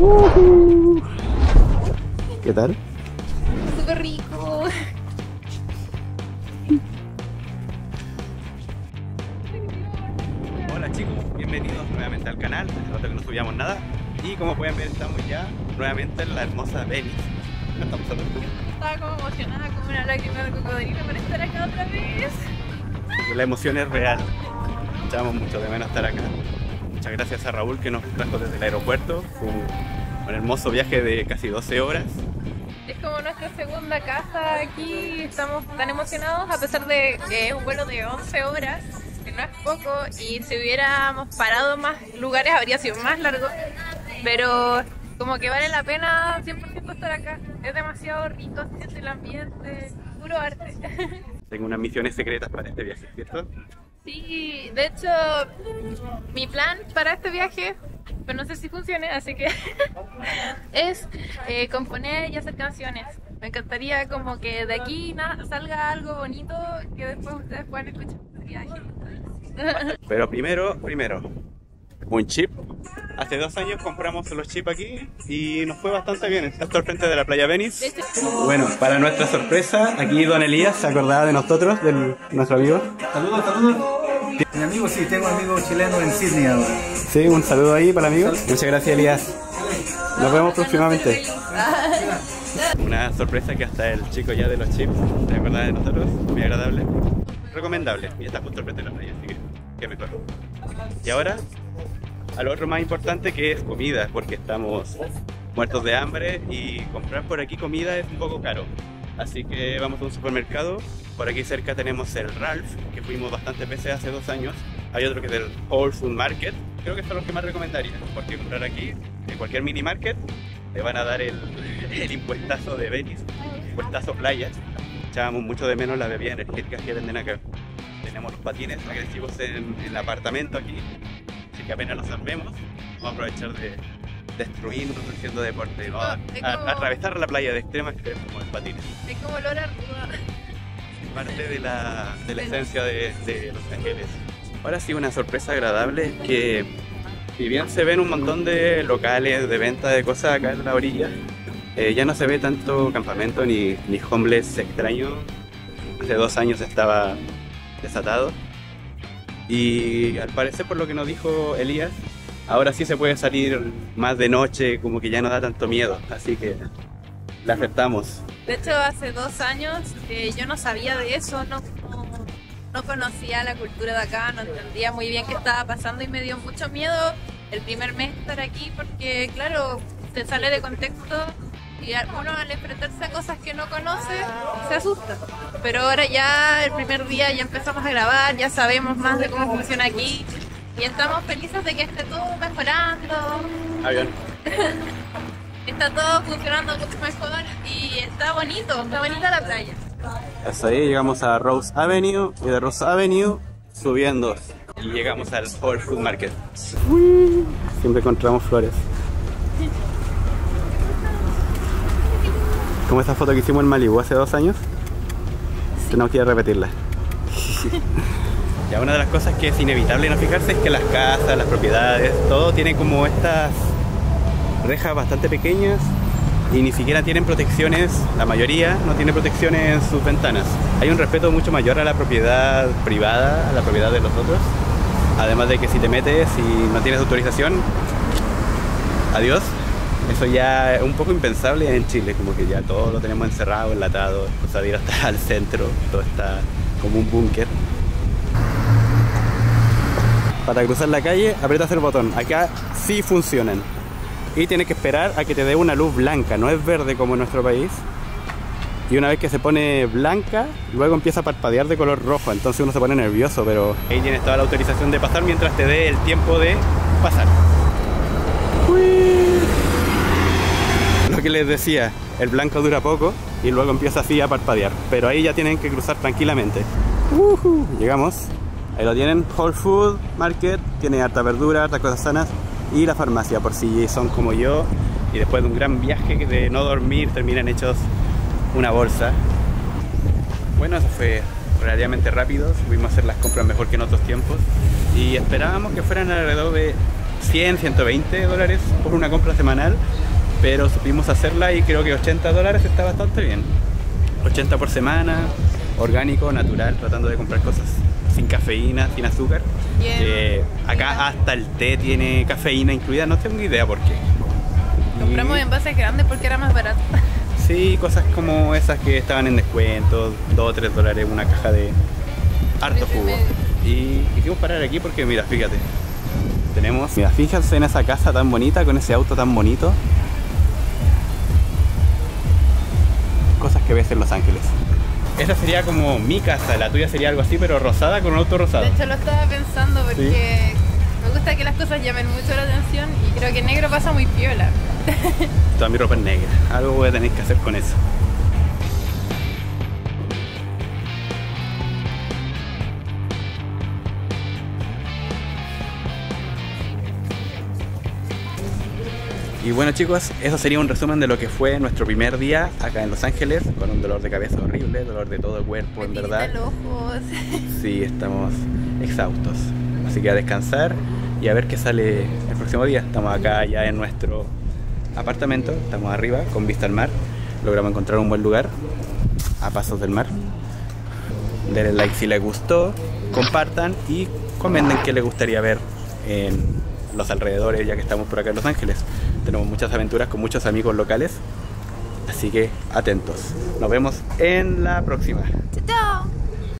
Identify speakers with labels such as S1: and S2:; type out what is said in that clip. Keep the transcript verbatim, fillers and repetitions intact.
S1: Uh-huh. ¿Qué tal?
S2: Súper rico.
S3: Hola chicos, bienvenidos nuevamente al canal. Hace rato que no subíamos nada. Y como pueden ver, estamos ya nuevamente en la hermosa Venice. ¿Qué estamos hablando?
S2: Estaba como emocionada, como una lágrima de cocodrilo para estar acá otra vez.
S3: La emoción es real. Echamos mucho de menos estar acá. Muchas gracias a Raúl que nos trajo desde el aeropuerto. Fue un, un hermoso viaje de casi doce horas.
S2: Es como nuestra segunda casa aquí. Estamos tan emocionados a pesar de que es un vuelo de once horas, que no es poco, y si hubiéramos parado más lugares habría sido más largo. Pero como que vale la pena cien por ciento estar acá. Es demasiado rico, se siente el ambiente, puro arte.
S3: Tengo unas misiones secretas para este viaje, ¿cierto?
S2: Sí, de hecho, mi plan para este viaje, pero no sé si funcione, así que es eh, componer y hacer canciones. Me encantaría como que de aquí na, salga algo bonito que después ustedes puedan escuchar el viaje.
S3: Pero primero, primero, un chip. Hace dos años compramos los chips aquí y nos fue bastante bien. Está al frente de la playa Venice. Bueno, para nuestra sorpresa, aquí don Elías se acordaba de nosotros, de nuestro amigo.
S4: Saludos, saludos. Mi amigo, sí, tengo amigos chilenos en Sydney ahora.
S3: Sí, un saludo ahí para el amigo. Muchas gracias, Elías. Nos vemos próximamente. Una sorpresa que hasta el chico ya de los chips se acordaba de nosotros. Muy agradable. Recomendable. Y está justo al frente de la playa, así que qué mejor. Y ahora, a lo otro más importante, que es comida, porque estamos muertos de hambre y comprar por aquí comida es un poco caro. Así que vamos a un supermercado. Por aquí cerca tenemos el Ralph, que fuimos bastantes veces hace dos años. Hay otro que es el Whole Food Market. Creo que son los que más recomendaría, porque comprar aquí, en cualquier mini market, le van a dar el, el impuestazo de Venice, impuestazo playa. Echábamos mucho de menos las bebidas energéticas que venden acá. Tenemos los patines agresivos en, en el apartamento aquí, así que apenas los salvemos, vamos a aprovechar de destruirnos haciendo deporte, ¿no? a, a, a atravesar la playa de extremo a extremo con el patines.
S2: Es como olor a ruda.
S3: Parte de la, de la esencia de, de Los Ángeles. Ahora sí, una sorpresa agradable es que, si bien se ven un montón de locales de venta de cosas acá en la orilla, eh, ya no se ve tanto campamento ni, ni homeless extraño. Hace dos años estaba desatado y al parecer, por lo que nos dijo Elías, ahora sí se puede salir más de noche, como que ya no da tanto miedo, así que la aceptamos.
S2: De hecho, hace dos años eh, yo no sabía de eso, no, no, no conocía la cultura de acá, no entendía muy bien qué estaba pasando y me dio mucho miedo el primer mes estar aquí porque, claro, se sale de contexto y uno al enfrentarse a cosas que no conoce se asusta. Pero ahora ya el primer día ya empezamos a grabar, ya sabemos más de cómo funciona aquí y estamos felices de que esté todo mejorando.
S3: Avión.
S2: Está todo funcionando mucho mejor y está bonito, está bonita la playa.
S3: Hasta ahí llegamos a Rose Avenue y de Rose Avenue subiendo y llegamos al Whole Food Market. Uy, siempre encontramos flores. Como esa foto que hicimos en Malibu hace dos años. Tenemos que ir a repetirla. Ya, una de las cosas que es inevitable no fijarse es que las casas, las propiedades, todo tiene como estas rejas bastante pequeñas y ni siquiera tienen protecciones, la mayoría no tiene protecciones en sus ventanas. Hay un respeto mucho mayor a la propiedad privada, a la propiedad de los otros. Además de que si te metes y no tienes autorización, adiós. Eso ya es un poco impensable en Chile, como que ya todo lo tenemos encerrado, enlatado, o sea, ir hasta al centro, todo está como un búnker. Para cruzar la calle, aprietas el botón. Acá sí funcionan. Y tienes que esperar a que te dé una luz blanca, no es verde como en nuestro país. Y una vez que se pone blanca, luego empieza a parpadear de color rojo, entonces uno se pone nervioso, pero ahí tienes toda la autorización de pasar mientras te dé el tiempo de pasar. Uy. Lo que les decía, el blanco dura poco y luego empieza así a parpadear, pero ahí ya tienen que cruzar tranquilamente. Uh-huh. Llegamos, ahí lo tienen, Whole Food Market, tiene harta verdura, hartas cosas sanas. Y la farmacia, por si son como yo y después de un gran viaje de no dormir terminan hechos una bolsa. Bueno, eso fue relativamente rápido, pudimos hacer las compras mejor que en otros tiempos y esperábamos que fueran alrededor de cien, ciento veinte dólares por una compra semanal, pero supimos hacerla y creo que ochenta dólares está bastante bien. ochenta por semana, orgánico, natural, tratando de comprar cosas sin cafeína, sin azúcar. Eh, acá hasta el té tiene cafeína incluida, no tengo idea por qué.
S2: Compramos
S3: Y-
S2: envases grandes porque era más barato.
S3: Sí, cosas como esas que estaban en descuento, dos o tres dólares una caja de harto
S2: Litro y
S3: jugo.
S2: medio.
S3: Y quisimos parar aquí porque mira, fíjate, tenemos, mira, fíjense en esa casa tan bonita, con ese auto tan bonito. Cosas que ves en Los Ángeles. Esa sería como mi casa, la tuya sería algo así, pero rosada con un auto rosado.
S2: De hecho lo estaba pensando porque me gusta que las cosas llamen mucho la atención y creo que negro pasa muy piola.
S3: Toda mi ropa es negra, algo voy a tener que hacer con eso. Y bueno chicos, eso sería un resumen de lo que fue nuestro primer día acá en Los Ángeles, con un dolor de cabeza horrible, dolor de todo el cuerpo, en
S2: Me
S3: verdad.
S2: tienta los ojos.
S3: Sí, estamos exhaustos. Así que a descansar y a ver qué sale el próximo día. Estamos acá ya en nuestro apartamento, estamos arriba con vista al mar. Logramos encontrar un buen lugar a pasos del mar. Denle like si les gustó, compartan y comenten qué les gustaría ver en los alrededores, ya que estamos por acá en Los Ángeles. Tenemos muchas aventuras con muchos amigos locales, así que atentos. Nos vemos en la próxima.
S2: ¡Chao!